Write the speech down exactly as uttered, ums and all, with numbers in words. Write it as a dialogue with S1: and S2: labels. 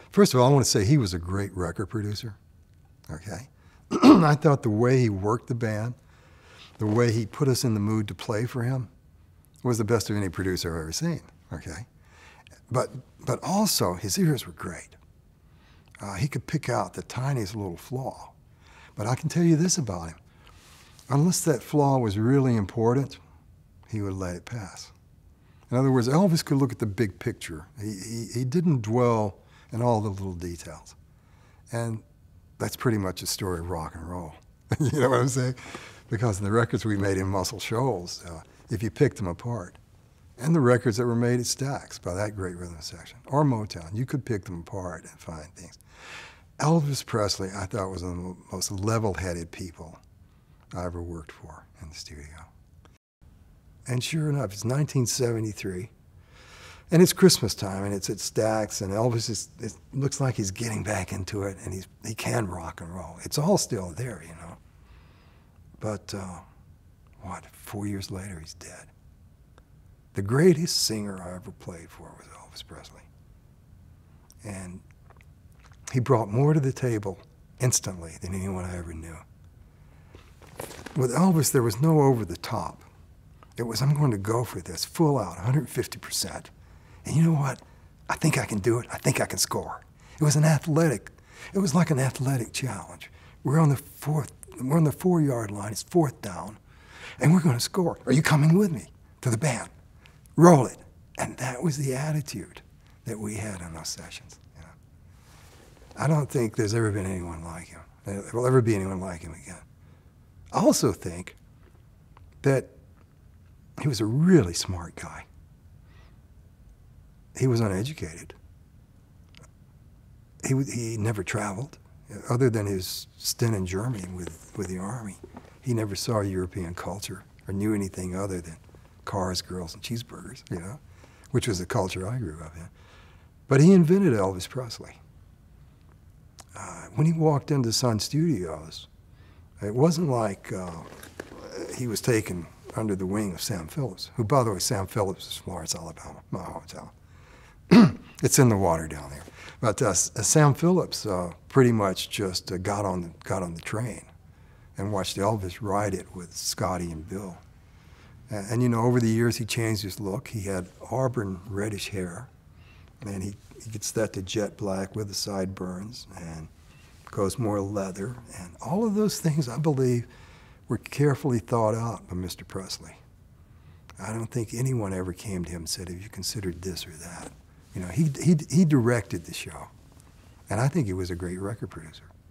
S1: First of all, I want to say he was a great record producer, okay? I thought the way he worked the band, the way he put us in the mood to play for him, was the best of any producer I've ever seen, okay? But, but also, his ears were great. Uh, he could pick out the tiniest little flaw. But I can tell you this about him. Unless that flaw was really important, he would let it pass. In other words, Elvis could look at the big picture. He, he, he didn't dwell in all the little details. And that's pretty much the story of rock and roll. You know what I'm saying? Because the records we made in Muscle Shoals, uh, if you picked them apart, and the records that were made at Stax by that great rhythm section, or Motown, you could pick them apart and find things. Elvis Presley, I thought, was one of the most level-headed people I ever worked for in the studio. And sure enough, it's nineteen seventy-three, and it's Christmas time, and it's at Stax, and Elvis is, it looks like he's getting back into it, and he's, he can rock and roll. It's all still there, you know. But, uh, what, four years later, he's dead. The greatest singer I ever played for was Elvis Presley. And he brought more to the table instantly than anyone I ever knew. With Elvis, there was no over the top. It was, I'm going to go for this, full out, one hundred fifty percent. And you know what? I think I can do it. I think I can score. It was an athletic, it was like an athletic challenge. We're on the fourth, we're on the four-yard line, it's fourth down, and we're going to score. Are you coming with me to the band? Roll it. And that was the attitude that we had in those sessions. You know? I don't think there's ever been anyone like him. There will ever be anyone like him again. I also think that he was a really smart guy. He was uneducated. He, he never traveled. Other than his stint in Germany with, with the Army, he never saw European culture or knew anything other than cars, girls, and cheeseburgers, you know, which was the culture I grew up in. But he invented Elvis Presley. Uh, when he walked into Sun Studios, it wasn't like uh, he was taken under the wing of Sam Phillips, who, by the way, Sam Phillips is Florence, Alabama, my hometown. It's in the water down there. But uh, Sam Phillips uh, pretty much just uh, got on the, got on the train and watched Elvis ride it with Scotty and Bill. And, and you know, over the years, he changed his look. He had auburn reddish hair, and he, he gets that to jet black with the sideburns, and goes more leather. And all of those things, I believe, were carefully thought out by Mister Presley. I don't think anyone ever came to him and said, have you considered this or that? You know, he, he, he directed the show. And I think he was a great record producer.